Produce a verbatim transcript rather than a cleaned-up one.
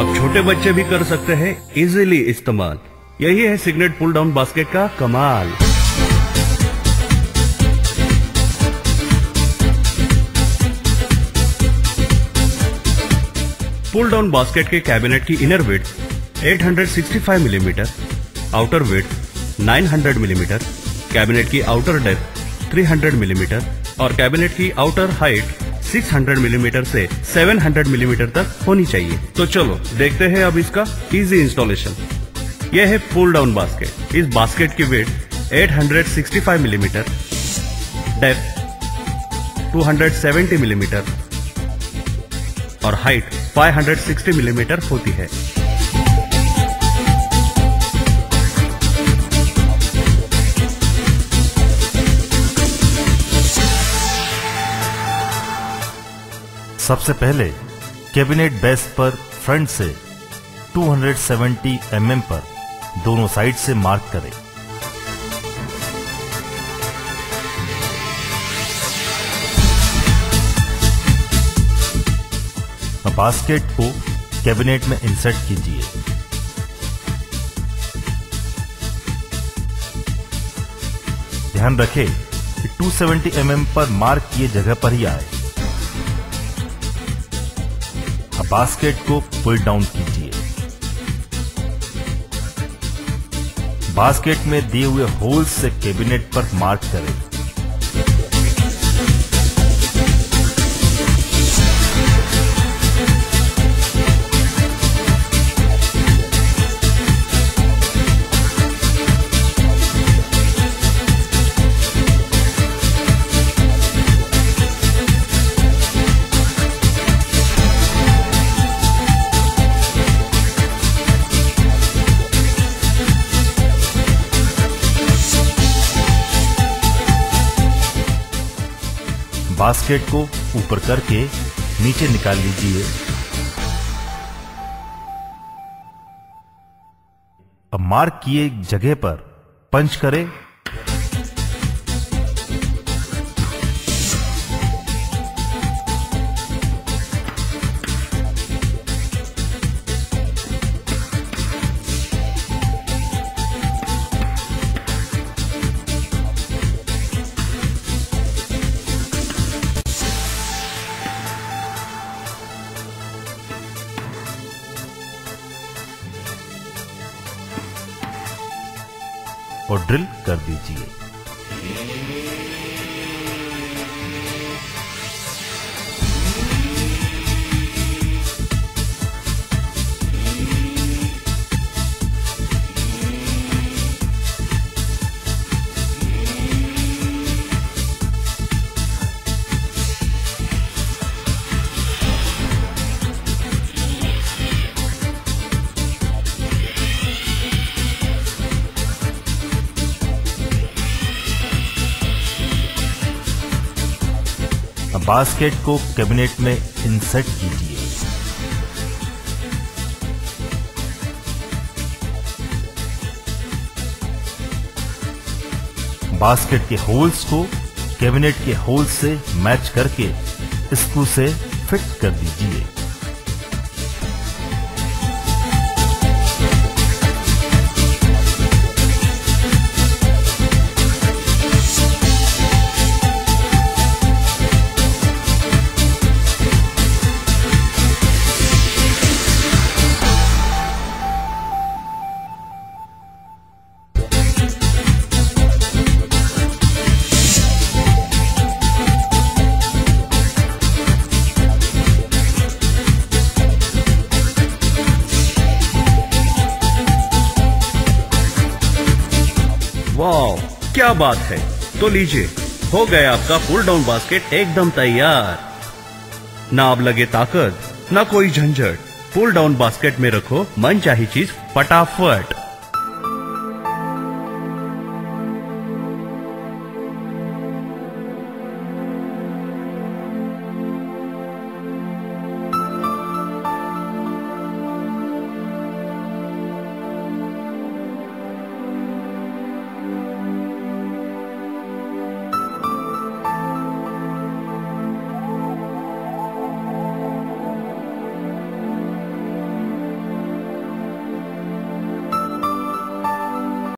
अब छोटे बच्चे भी कर सकते हैं इजीली इस्तेमाल। यही है सिग्नेट पुल डाउन बास्केट का कमाल। पुल डाउन बास्केट के कैबिनेट की इनर विड्थ आठ सौ पैंसठ मिलीमीटर, आउटर विड्थ नौ सौ मिलीमीटर, कैबिनेट की आउटर डेप्थ तीन सौ मिलीमीटर और कैबिनेट की आउटर हाइट छह सौ मिलीमीटर से सात सौ मिलीमीटर तक होनी चाहिए। तो चलो देखते हैं अब इसका इजी इंस्टॉलेशन। यह है पुल डाउन बास्केट। इस बास्केट की विड्थ आठ सौ पैंसठ मिलीमीटर, डेप्थ दो सौ सत्तर मिलीमीटर और हाइट पाँच सौ साठ मिलीमीटर होती है। सबसे पहले कैबिनेट बेस पर फ्रंट से दो सौ सत्तर एम एम पर दोनों साइड से मार्क करें। अब बास्केट को कैबिनेट में इंसर्ट कीजिए। ध्यान रखें कि दो सौ सत्तर एम एम पर मार्क किए जगह पर ही आए। अब बास्केट को पुल डाउन कीजिए। बास्केट में दिए हुए होल्स से कैबिनेट पर मार्क करें। बास्केट को ऊपर करके नीचे निकाल लीजिए। अब मार्क किए जगह पर पंच करें। और ड्रिल कर दीजिए। अब बास्केट को कैबिनेट में इंसर्ट कीजिए। बास्केट के होल्स को कैबिनेट के होल्स से मैच करके स्क्रू से फिट कर दीजिए। वाह, क्या बात है। तो लीजिए, हो गया आपका पुल डाउन बास्केट एकदम तैयार। ना अब लगे ताकत, ना कोई झंझट। पुल डाउन बास्केट में रखो मनचाही चीज फटाफट।